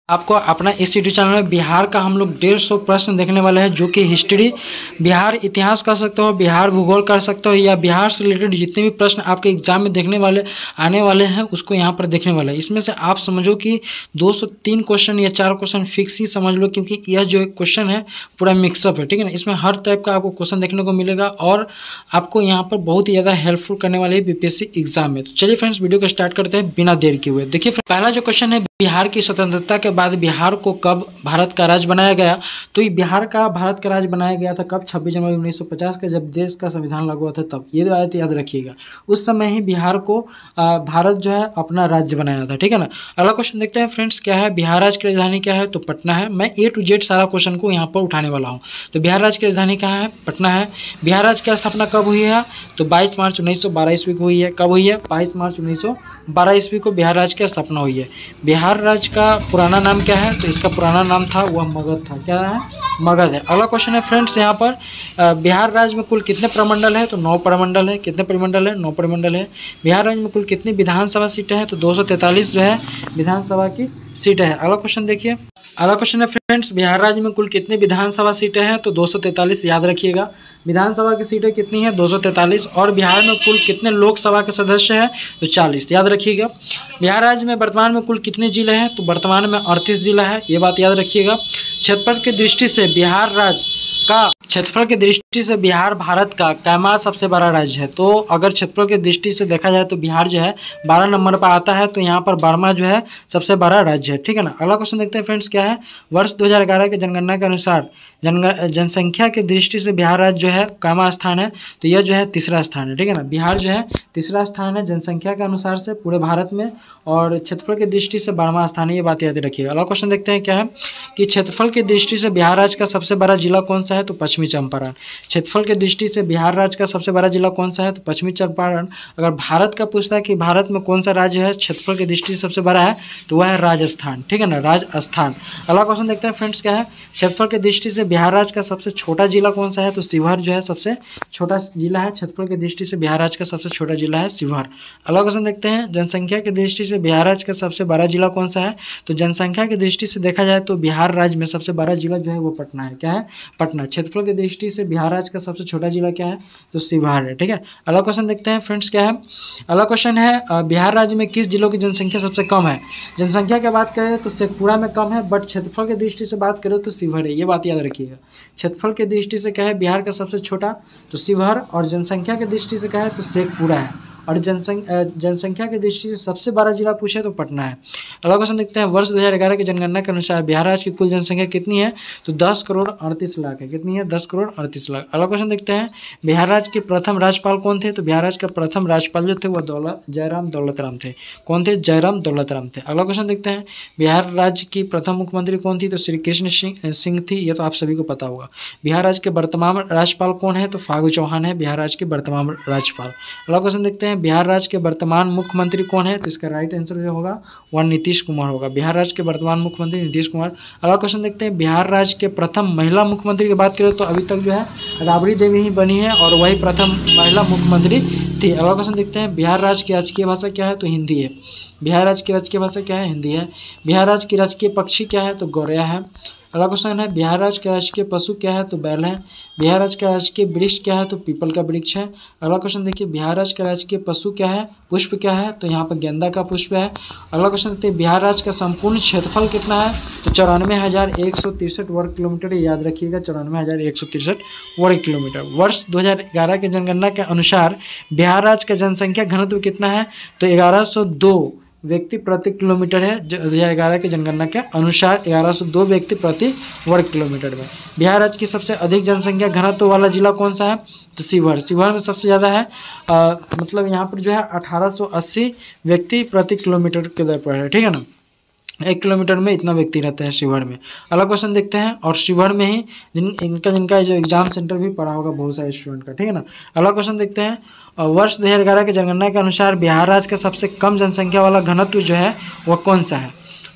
आपको अपना इस यूट्यूब चैनल में बिहार का हम लोग 150 प्रश्न देखने वाले हैं, जो कि हिस्ट्री, बिहार इतिहास कर सकते हो, बिहार भूगोल कर सकते हो, या बिहार से रिलेटेड जितने भी प्रश्न आपके एग्जाम में देखने वाले आने वाले हैं उसको यहाँ पर देखने वाला है। इसमें से आप समझो कि 203 क्वेश्चन या 4 क्वेश्चन फिक्स ही समझ लो, क्योंकि यह जो क्वेश्चन है पूरा मिक्सअप है, ठीक है ना। इसमें हर टाइप का आपको क्वेश्चन देखने को मिलेगा और आपको यहाँ पर बहुत ही ज़्यादा हेल्पफुल करने वाले है बीपीएससी एग्जाम में। तो चलिए फ्रेंड्स, वीडियो को स्टार्ट करते हैं बिना देर किए हुए। देखिए पहला जो क्वेश्चन है, बिहार की स्वतंत्रता के बाद बिहार को कब भारत का राज्य बनाया गया। तो ये बिहार का भारत का राज्य बनाया गया था कब? 26 जनवरी 1950 का, जब देश का संविधान लागू हुआ था तब। ये बात याद रखिएगा, उस समय ही बिहार को भारत जो है अपना राज्य बनाया था, ठीक है ना। अगला क्वेश्चन देखते हैं फ्रेंड्स, क्या है बिहार राज्य की राजधानी क्या है? तो पटना है। मैं A to Z सारा क्वेश्चन को यहाँ पर उठाने वाला हूँ। तो बिहार राज्य की राजधानी कहाँ है? पटना है। बिहार राज्य की स्थापना कब हुई है? तो 22 मार्च 1912 ईस्वी को हुई है। कब हुई है? 22 मार्च 1912 ईस्वी को बिहार राज्य की स्थापना हुई है। बिहार राज्य का पुराना नाम क्या है? तो इसका पुराना नाम था वह मगध था। क्या है? मगध है। अगला क्वेश्चन है फ्रेंड्स, यहाँ पर बिहार राज्य में कुल कितने प्रमंडल है? तो 9 प्रमंडल है। कितने प्रमंडल है? 9 प्रमंडल है। बिहार राज्य में कुल कितनी विधानसभा सीटें हैं? तो 243 जो है विधानसभा की सीटें हैं। अगला क्वेश्चन देखिए, अगला क्वेश्चन है फ्रेंड्स, बिहार राज्य में कुल कितनी विधानसभा सीटें हैं? तो 243 याद रखिएगा। विधानसभा की सीटें कितनी हैं? 243। और बिहार में कुल कितने लोकसभा के सदस्य हैं? तो 40 याद रखिएगा। बिहार राज्य में वर्तमान में कुल कितने जिले हैं? तो वर्तमान में 38 जिला है, ये बात याद रखिएगा। क्षेत्रफल की दृष्टि से बिहार राज्य का, क्षेत्रफल की दृष्टि से बिहार भारत का कैमा सबसे बड़ा राज्य है? तो अगर क्षेत्रफल की दृष्टि से देखा जाए तो बिहार जो है 12 नंबर पर आता है, तो यहाँ पर 12वां जो है सबसे बड़ा राज्य है, ठीक है ना। अगला क्वेश्चन देखते हैं फ्रेंड्स, क्या है वर्ष 2011 के जनगणना के अनुसार जनसंख्या की दृष्टि से बिहार राज्य जो है कैमा स्थान है? तो यह जो है तीसरा स्थान है, ठीक है ना। बिहार जो है तीसरा स्थान है जनसंख्या के अनुसार से पूरे भारत में, और क्षेत्रफल की दृष्टि से 12वां स्थान है, ये बात याद रखिएगा। अगला क्वेश्चन देखते हैं, क्या है कि क्षेत्रफल की दृष्टि से बिहार राज्य का सबसे बड़ा जिला कौन सा है? तो पश्चिमी चंपारण। क्षेत्रफल की दृष्टि से बिहार राज्य का सबसे बड़ा जिला कौन सा है? तो पश्चिमी चंपारण। अगर भारत का पूछता है कि भारत में कौन सा राज्य है क्षेत्रफल की दृष्टि से सबसे बड़ा है, तो वह है राजस्थान, ठीक है ना, राजस्थान। अगला क्वेश्चन देखते हैं फ्रेंड्स, क्या है क्षेत्रफल की दृष्टि से बिहार राज्य का सबसे छोटा जिला कौन सा है? तो शिवहर जो है सबसे छोटा जिला है। क्षेत्रफल की दृष्टि से बिहार राज्य का सबसे छोटा जिला है शिवहर। अगला क्वेश्चन देखते हैं, जनसंख्या की दृष्टि से बिहार राज्य का सबसे बड़ा जिला कौन सा है? तो जनसंख्या की दृष्टि से देखा जाए तो बिहार राज्य में सबसे बड़ा जिला जो है वो पटना है। क्या है? पटना। क्षेत्रफल की दृष्टि से बिहार राज्य का सबसे छोटा जिला क्या है? तो शिवहर है, ठीक है। अगला क्वेश्चन देखते हैं फ्रेंड्स, क्या है अगला क्वेश्चन है, बिहार राज्य में किस जिलों की जनसंख्या सबसे कम है? जनसंख्या की बात करें तो शेखपुरा में कम है, बट क्षेत्रफल की दृष्टि से बात करें तो शिवहर है, ये बात याद रखिएगा। क्षेत्रफल की दृष्टि से क्या है बिहार का सबसे छोटा? तो शिवहर। और जनसंख्या की दृष्टि से क्या है? तो शेखपुरा है। और जनसंख्या की दृष्टि से सबसे बड़ा जिला पूछे तो पटना है। अगला क्वेश्चन देखते हैं, वर्ष 2011 की जनगणना के अनुसार बिहार राज्य की कुल जनसंख्या कितनी है? तो 10 करोड़ 38 लाख है। कितनी है? 10 करोड़ 38 लाख। अगला क्वेश्चन देखते हैं, बिहार राज्य के प्रथम राज्यपाल कौन थे? तो बिहार राज्य के प्रथम राज्यपाल जो थे वह जयराम दौलतराम थे। कौन थे? जयराम दौलतराम थे। अगला क्वेश्चन देखते हैं, बिहार राज्य की प्रथम मुख्यमंत्री कौन थी? तो श्री कृष्ण सिंह थी, ये तो आप सभी को पता होगा। बिहार राज्य के वर्तमान राज्यपाल कौन है? तो फागू चौहान है बिहार राज्य के वर्तमान राज्यपाल। अगला क्वेश्चन देखते हैं, बिहार राज्य के वर्तमान मुख्यमंत्री कौन है? तो इसका राइट आंसर जो होगा वह नीतीश कुमार होगा। बिहार राज्य के वर्तमान मुख्यमंत्री नीतीश कुमार। अगला क्वेश्चन देखते हैं, बिहार राज्य के प्रथम महिला मुख्यमंत्री की बात करें तो अभी तक जो है राबड़ी देवी ही बनी है, और वही प्रथम महिला मुख्यमंत्री थी। अगला क्वेश्चन देखते हैं, बिहार राज्य की राजकीय भाषा क्या है? तो हिंदी है। बिहार राज्य की राजकीय भाषा क्या है? हिंदी है। बिहार राज्य की राजकीय पक्षी क्या है? तो गौरैया है। अगला क्वेश्चन है, बिहार राज्य का राजकीय पशु क्या है? तो बैल है। बिहार राज्य का राजकीय वृक्ष क्या है? तो पीपल का वृक्ष है। अगला क्वेश्चन देखिए, बिहार राज्य का राजकीय पशु क्या है? पुष्प क्या है? तो यहाँ पर गेंदा का पुष्प है। अगला क्वेश्चन देखते हैं, बिहार राज्य का संपूर्ण क्षेत्रफल कितना है? तो 94,163 वर्ग किलोमीटर, याद रखिएगा 94,163 वर्ग किलोमीटर। वर्ष 2011 के जनगणना के अनुसार बिहार राज्य का जनसंख्या घनत्व कितना है? तो 1102 व्यक्ति प्रति किलोमीटर है। 2011 के जनगणना के अनुसार 1102 व्यक्ति प्रति वर्ग किलोमीटर में। बिहार राज्य की सबसे अधिक जनसंख्या घनत्व वाला जिला कौन सा है? तो शिवहर। शिवहर में सबसे ज़्यादा है, मतलब यहाँ पर जो है 1880 व्यक्ति प्रति किलोमीटर के दर पर है, ठीक है ना। 1 किलोमीटर में इतना व्यक्ति रहते हैं शिवहर में। अगला क्वेश्चन देखते हैं, और शिवहर में ही जिनका जो एग्जाम सेंटर भी पड़ा होगा बहुत सारे स्टूडेंट का, ठीक है ना। अगला क्वेश्चन देखते हैं, वर्ष 2011 के जनगणना के अनुसार बिहार राज्य का सबसे कम जनसंख्या वाला घनत्व जो है वह कौन सा है?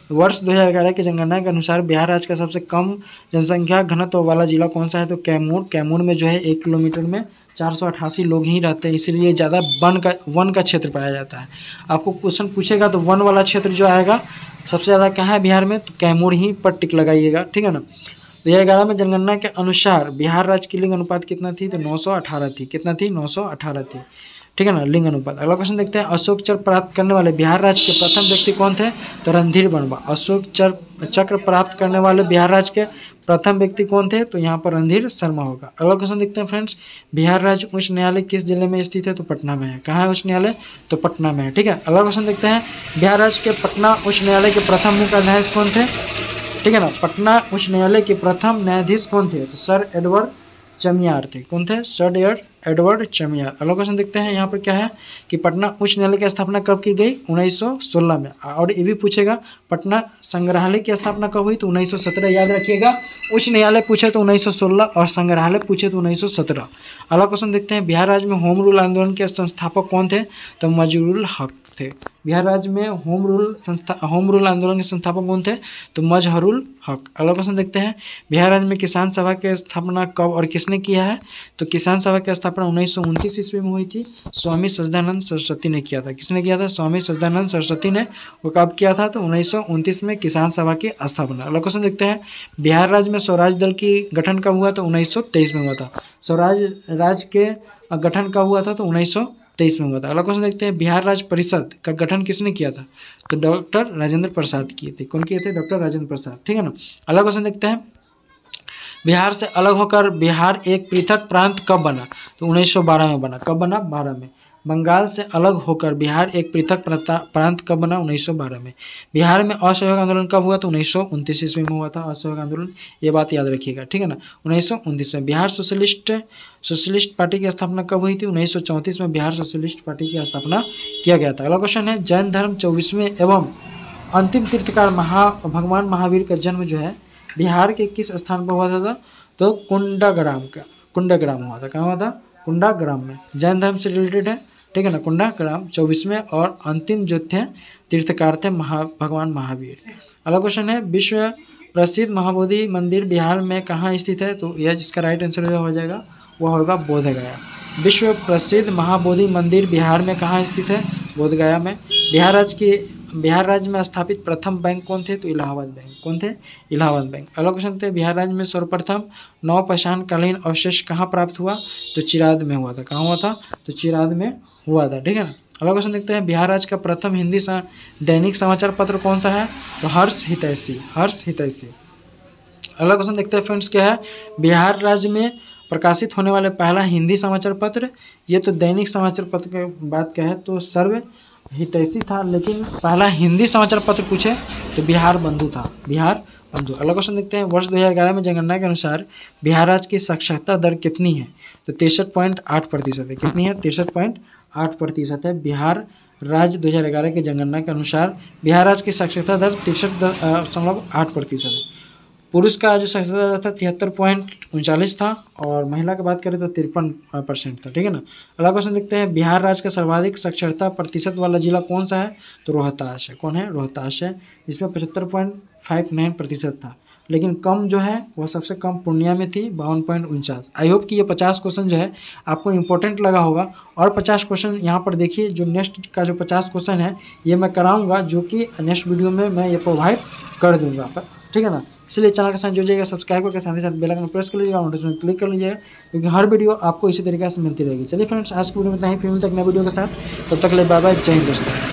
वर्ष 2011 की जनगणना के अनुसार बिहार राज्य का सबसे कम जनसंख्या घनत्व वाला जिला कौन सा है? तो कैमूर। कैमूर में जो है 1 किलोमीटर में 488 लोग ही रहते हैं, इसलिए ज़्यादा वन का क्षेत्र पाया जाता है। आपको क्वेश्चन पूछेगा तो वन वाला क्षेत्र जो आएगा सबसे ज़्यादा कहाँ है बिहार में? तो कैमूर ही पर टिक लगाइएगा, ठीक है ना। 2011 में जनगणना के अनुसार बिहार राज्य की लिंग अनुपात कितना थी? तो 918 थी। कितना थी? 918 थी, ठीक है ना, लिंग अनुपात। अगला क्वेश्चन देखते हैं, अशोक चक्र प्राप्त करने वाले बिहार राज्य के प्रथम व्यक्ति कौन थे? तो रणधीर वर्मा। अशोक चक्र प्राप्त करने वाले बिहार राज्य के प्रथम व्यक्ति कौन थे? तो यहाँ पर रणधीर शर्मा होगा। अगला क्वेश्चन देखते हैं फ्रेंड्स, बिहार राज्य उच्च न्यायालय किस जिले में स्थित है? तो पटना में है। कहाँ है उच्च न्यायालय? तो पटना में है, ठीक है। अगला क्वेश्चन देखते हैं, बिहार राज्य के पटना उच्च न्यायालय के प्रथम मुख्य न्यायाधीश कौन थे? ठीक है ना, पटना उच्च न्यायालय के प्रथम न्यायाधीश कौन थे? तो सर एडवर्ड चमियार थे। कौन थे? Sir Edward Chamier. अगला क्वेश्चन देखते हैं, यहाँ पर क्या है कि पटना उच्च न्यायालय की स्थापना कब की गई? 1916 में। और ये भी पूछेगा पटना संग्रहालय की स्थापना कब हुई? तो 1917। याद रखिएगा, उच्च न्यायालय पूछे तो 1916 और संग्रहालय पूछे तो 1917। अगला क्वेश्चन देखते हैं, बिहार राज्य में होम रूल आंदोलन के संस्थापक कौन थे? तो मजहरूल हक थे। बिहार राज्य में होम रूल आंदोलन के संस्थापक कौन थे? तो मजहरूल हक। अगला क्वेश्चन देखते हैं, बिहार राज्य में किसान सभा की स्थापना कब और किसने किया है? तो किसान सभा की स्थापना 1929 ईस्वी में हुई थी। स्वामी सच्चिदानंद सरस्वती ने किया था। किसने किया था? स्वामी सच्चिदानंद सरस्वती ने। वो कब किया था? तो 1929 में किसान सभा की स्थापना। अगला क्वेश्चन देखते हैं, बिहार राज्य में स्वराज दल की गठन कब हुआ? तो 1923 में हुआ था। स्वराज राज्य के गठन कब हुआ था? तो 1923 में हुआ था। अगला क्वेश्चन देखते हैं, बिहार राज्य परिषद का गठन किसने किया था? तो डॉक्टर राजेंद्र प्रसाद किए थे। कौन किए थे? डॉक्टर राजेंद्र प्रसाद, ठीक है ना। अगला क्वेश्चन देखते हैं, बिहार से अलग होकर बिहार एक पृथक प्रांत कब बना? तो 1912 में बना। कब बना? 12 में। बंगाल से अलग होकर बिहार एक पृथक प्रांत कब बना? 1912 में। बिहार में असहयोग आंदोलन कब हुआ? तो 1929 ईस्वी में हुआ था असहयोग आंदोलन। ये बात याद रखिएगा, ठीक है ना। 1929 में। बिहार सोशलिस्ट पार्टी की स्थापना कब हुई थी? 1934 में बिहार सोशलिस्ट पार्टी की स्थापना किया गया था। अगला क्वेश्चन है, जैन धर्म 24वें एवं अंतिम तीर्थकार भगवान महावीर का जन्म जो है बिहार के किस स्थान पर हुआ था? तो कुंडाग्राम हुआ था। कहाँ हुआ था? कुंडाग्राम में। जैन धर्म से रिलेटेड है, ठीक है ना। कुंडाग्राम 24वें और अंतिम जो थे तीर्थकार थे भगवान महावीर। अगला क्वेश्चन है, विश्व प्रसिद्ध महाबोधि मंदिर बिहार में कहाँ स्थित है? तो यह जिसका राइट आंसर हो जाएगा वह होगा बोधगया। विश्व प्रसिद्ध महाबोधि मंदिर बिहार में कहाँ स्थित है? बोधगया में। बिहार राज्य में स्थापित प्रथम बैंक कौन थे? तो इलाहाबाद बैंक। कौन थे? इलाहाबाद बैंक। अगला क्वेश्चन थे, बिहार राज्य में सर्वप्रथम नौ पाषाणकालीन अवशेष कहाँ प्राप्त हुआ? तो चिराद में हुआ था। कहाँ हुआ था? तो चिराद में हुआ था, ठीक है ना। अगला क्वेश्चन देखते हैं, बिहार राज्य का प्रथम हिंदी दैनिक समाचार पत्र कौन सा है? तो हर्ष हितैषी। अगला क्वेश्चन देखते हैं फ्रेंड्स, क्या है बिहार राज्य में प्रकाशित होने वाले पहला हिंदी समाचार पत्र? ये तो दैनिक समाचार पत्र की बात क्या है तो सर्व हितैषी था, लेकिन पहला हिंदी समाचार पत्र पूछे तो बिहार बंधु था। अगला क्वेश्चन देखते हैं, वर्ष 2011 में जनगणना के अनुसार बिहार राज्य की साक्षरता दर कितनी है? तो 63.8% है। कितनी है? 63.8% है। बिहार राज्य 2011 की जनगणना के अनुसार बिहार राज्य की साक्षरता दर 63.8% है। पुरुष का जो साक्षरता दर था 73.39 था और महिला की बात करें तो 53% था, ठीक है ना। अगला क्वेश्चन देखते हैं, बिहार राज्य का सर्वाधिक साक्षरता प्रतिशत वाला जिला कौन सा है? तो रोहतास है। कौन है? रोहतास है, जिसमें 75.59% था। लेकिन कम जो है वह सबसे कम पूर्णिया में थी 52.49। आई होप कि ये 50 क्वेश्चन जो है आपको इंपॉर्टेंट लगा होगा। और 50 क्वेश्चन यहाँ पर देखिए, जो नेक्स्ट का जो 50 क्वेश्चन है ये मैं कराऊंगा, जो कि नेक्स्ट वीडियो में मैं ये प्रोवाइड कर दूंगा, ठीक है ना। इसलिए चैनल के साथ जुड़िएगा, सब्सक्राइब करके साथ ही साथ बेल आइकन प्रेस कर लीजिएगा, नोटिफिकेशन क्लिक कर लीजिएगा, क्योंकि हर वीडियो आपको इसी तरीके से मिलती रहेगी। चलिए फ्रेंड्स, आज की वीडियो में इतना ही, फिर मिलते हैं नए वीडियो के साथ। तब तक के लिए बाय बाय, जय हिंद दोस्तों।